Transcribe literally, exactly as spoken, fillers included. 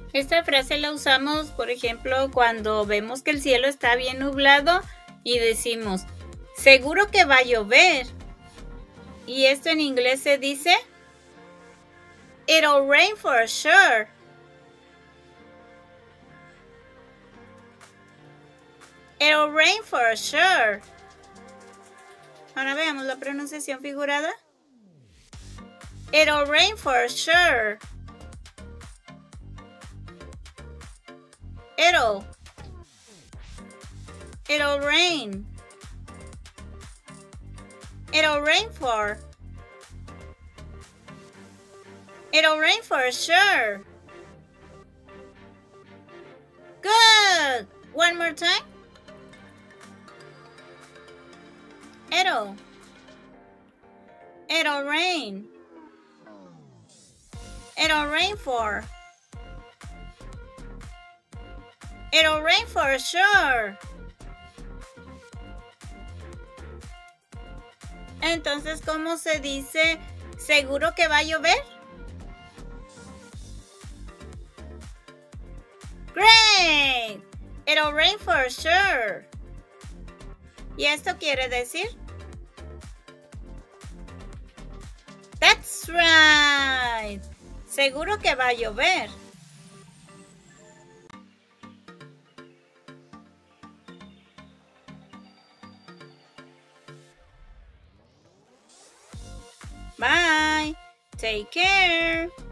Esta frase la usamos, por ejemplo, cuando vemos que el cielo está bien nublado y decimos, seguro que va a llover. Y esto en inglés se dice, it'll rain for sure. It'll rain for sure. Ahora veamos la pronunciación figurada. It'll rain for sure. It'll. It'll rain. It'll rain for. It'll rain for sure. Good. One more time. It'll. It'll rain. It'll rain for. It'll rain for sure. Entonces, ¿cómo se dice seguro que va a llover? Great! It'll rain for sure. ¿Y esto quiere decir? That's right. Seguro que va a llover. Bye. Take care.